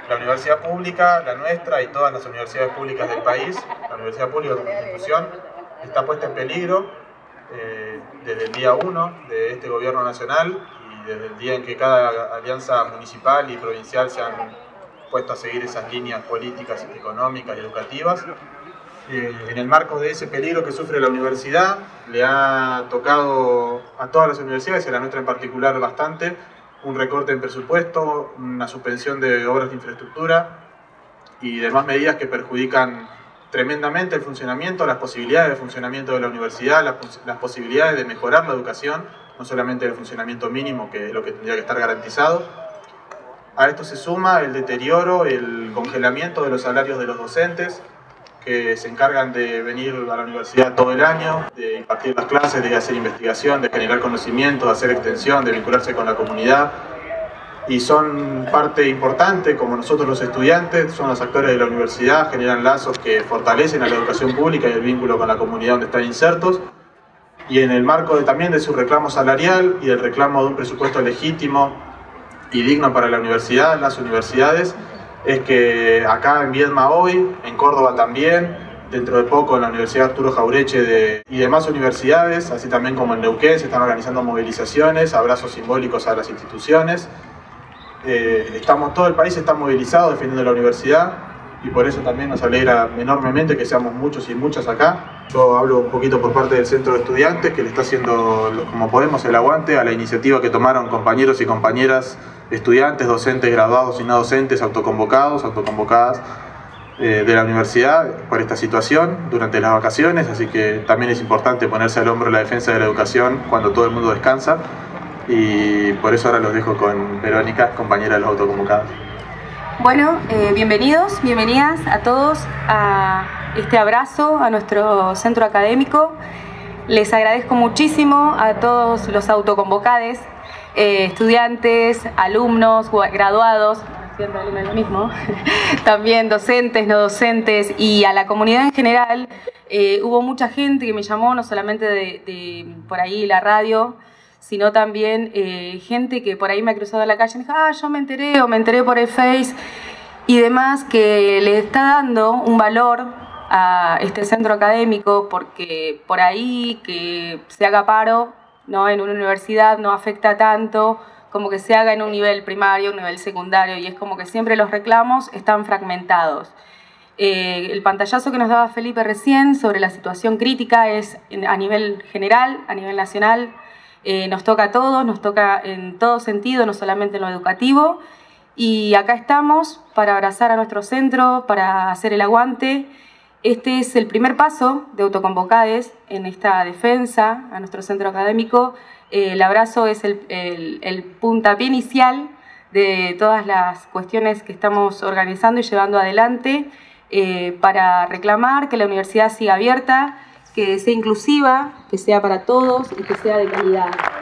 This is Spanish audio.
La universidad pública, la nuestra y todas las universidades públicas del país, la universidad pública como institución, está puesta en peligro desde el día 1 de este gobierno nacional y desde el día en que cada alianza municipal y provincial se han puesto a seguir esas líneas políticas, económicas y educativas. En el marco de ese peligro que sufre la universidad, le ha tocado a todas las universidades, y a la nuestra en particular bastante, un recorte en presupuesto, una suspensión de obras de infraestructura y demás medidas que perjudican tremendamente el funcionamiento, las posibilidades de funcionamiento de la universidad, las posibilidades de mejorar la educación, no solamente el funcionamiento mínimo, que es lo que tendría que estar garantizado. A esto se suma el deterioro, el congelamiento de los salarios de los docentes, que se encargan de venir a la universidad todo el año, de impartir las clases, de hacer investigación, de generar conocimiento, de hacer extensión, de vincularse con la comunidad. Y son parte importante, como nosotros los estudiantes, son los actores de la universidad, generan lazos que fortalecen a la educación pública y el vínculo con la comunidad donde están insertos. Y en el marco también de su reclamo salarial y del reclamo de un presupuesto legítimo y digno para la universidad, las universidades, es que acá en Viedma hoy, en Córdoba también, dentro de poco en la Universidad Arturo Jauretche y demás universidades, así también como en Neuquén, se están organizando movilizaciones, abrazos simbólicos a las instituciones. Todo el país está movilizado defendiendo la universidad y por eso también nos alegra enormemente que seamos muchos y muchas acá. Yo hablo un poquito por parte del Centro de Estudiantes, que le está haciendo como podemos el aguante a la iniciativa que tomaron compañeros y compañeras estudiantes, docentes, graduados y no docentes, autoconvocadas de la universidad por esta situación durante las vacaciones, así que también es importante ponerse al hombro la defensa de la educación cuando todo el mundo descansa, y por eso ahora los dejo con Verónica, compañera de los autoconvocados. Bueno, bienvenidos, bienvenidas a todos a este abrazo a nuestro centro académico. Les agradezco muchísimo a todos los autoconvocados, estudiantes, alumnos, graduados, siempre alumnos lo mismo, también docentes, no docentes, y a la comunidad en general. Hubo mucha gente que me llamó, no solamente de por ahí la radio, sino también gente que por ahí me ha cruzado en la calle y me dijo, yo me enteré o me enteré por el Face y demás, que le está dando un valor a este centro académico, porque por ahí que se haga paro, ¿no?, en una universidad no afecta tanto como que se haga en un nivel primario, un nivel secundario, y es como que siempre los reclamos están fragmentados. El pantallazo que nos daba Felipe recién sobre la situación crítica es a nivel general, a nivel nacional. Nos toca a todos, nos toca en todo sentido, no solamente en lo educativo, y acá estamos para abrazar a nuestro centro, para hacer el aguante. Este es el primer paso de Autoconvocades en esta defensa a nuestro centro académico. El abrazo es el puntapié inicial de todas las cuestiones que estamos organizando y llevando adelante para reclamar que la universidad siga abierta, que sea inclusiva, que sea para todos y que sea de calidad.